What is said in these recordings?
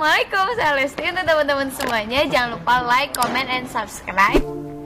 Assalamualaikum, saya Lesti. Untuk teman-teman semuanya, jangan lupa like, comment, and subscribe.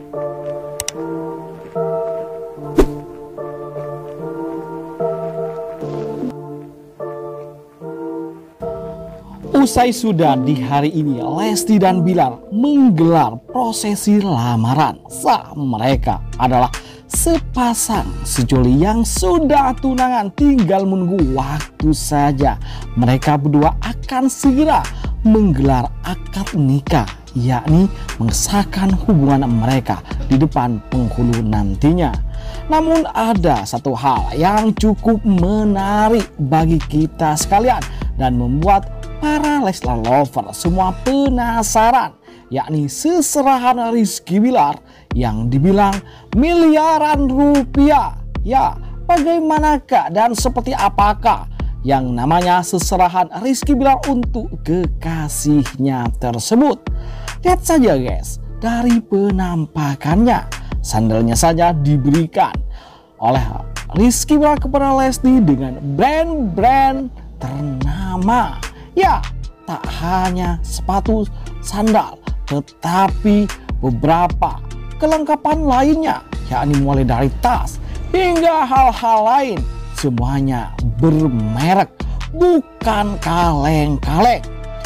Usai sudah di hari ini, Lesti dan Bilar menggelar prosesi lamaran. Mereka adalah sepasang sejoli yang sudah tunangan, tinggal menunggu waktu saja. Mereka berdua akan segera menggelar akad nikah, yakni mengesahkan hubungan mereka di depan penghulu nantinya. Namun ada satu hal yang cukup menarik bagi kita sekalian dan membuat para Leslar lover semua penasaran, yakni seserahan Rizky Bilar yang dibilang miliaran rupiah. Ya, bagaimanakah dan seperti apakah yang namanya seserahan Rizky Bilar untuk kekasihnya tersebut? Lihat saja guys, dari penampakannya, sandalnya saja diberikan oleh Rizky Bilar kepada Lesti dengan brand-brand ternama. Ya, tak hanya sepatu, sandal, tetapi beberapa kelengkapan lainnya, yakni mulai dari tas hingga hal-hal lain, semuanya bermerek, bukan kaleng-kaleng.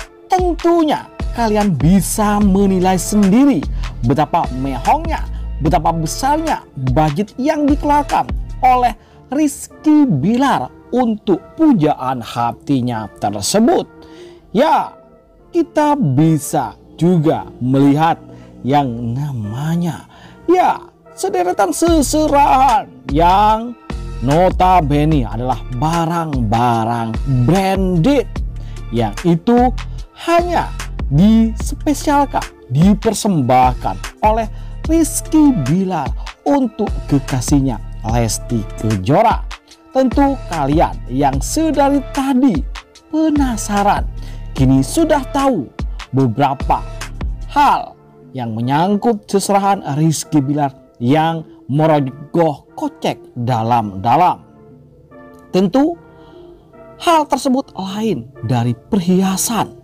Tentunya kalian bisa menilai sendiri betapa mehongnya, betapa besarnya budget yang dikeluarkan oleh Rizky Bilar untuk pujaan hatinya tersebut. Ya, kita bisa juga melihat yang namanya sederetan seserahan yang notabene adalah barang-barang branded, yang itu hanya dispesialkan, dipersembahkan oleh Rizky Bilar untuk kekasihnya Lesti Kejora. Tentu kalian yang sedari tadi penasaran, kini sudah tahu beberapa hal yang menyangkut seserahan Rizky Bilar yang merogoh kocek dalam-dalam. Tentu hal tersebut lain dari perhiasan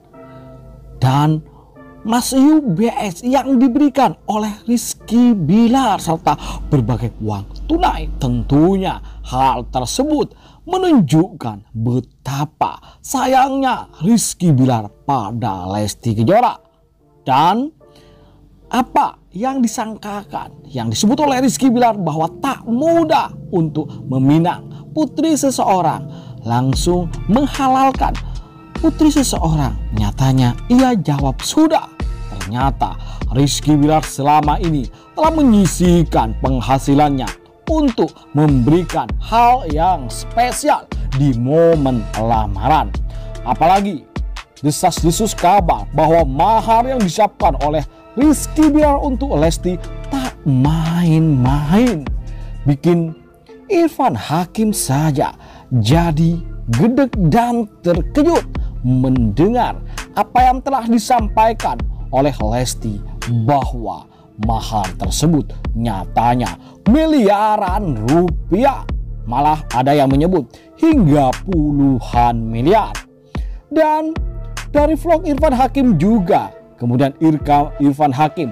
dan Mas UBS yang diberikan oleh Rizky Bilar serta berbagai uang tunai. Tentunya hal tersebut menunjukkan betapa sayangnya Rizky Bilar pada Lesti Kejora. Dan apa yang disangkakan, yang disebut oleh Rizky Bilar bahwa tak mudah untuk meminang putri seseorang, langsung menghalalkan putri seseorang, nyatanya ia jawab sudah. Ternyata Rizky Bilar selama ini telah menyisihkan penghasilannya untuk memberikan hal yang spesial di momen lamaran. Apalagi desas-desus kabar bahwa mahar yang disiapkan oleh Rizky Bilar untuk Lesti tak main-main, bikin Irfan Hakim saja jadi gedeg dan terkejut mendengar apa yang telah disampaikan oleh Lesti bahwa mahar tersebut nyatanya miliaran rupiah. Malah ada yang menyebut hingga puluhan miliar. Dan dari vlog Irfan Hakim juga, kemudian Irfan Hakim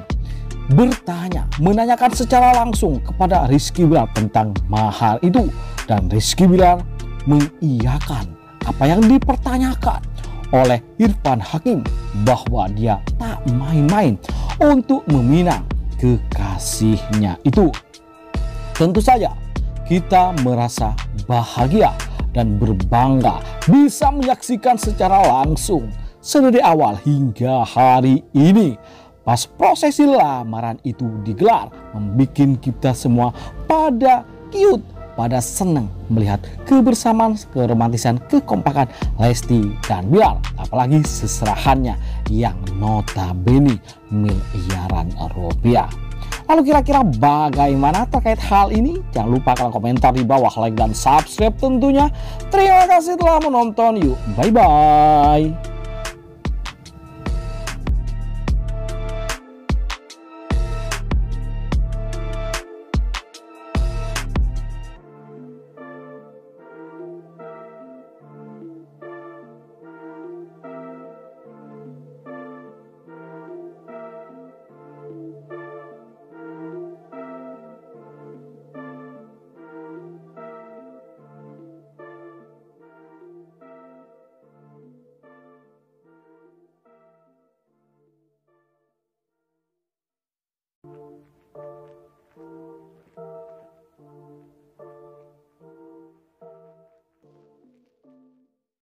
menanyakan secara langsung kepada Rizky Bilar tentang mahar itu. Dan Rizky Bilar mengiyakan apa yang dipertanyakan oleh Irfan Hakim bahwa dia tak main-main untuk meminang kekasihnya itu. Tentu saja kita merasa bahagia dan berbangga bisa menyaksikan secara langsung dari awal hingga hari ini. Pas prosesi lamaran itu digelar, membuat kita semua pada cute, pada senang melihat kebersamaan, keromantisan, kekompakan Lesti dan Bilar. Apalagi seserahannya yang notabene miliaran rupiah. Lalu kira-kira bagaimana terkait hal ini? Jangan lupa kalian komentar di bawah, like dan subscribe tentunya. Terima kasih telah menonton. Yuk, bye-bye.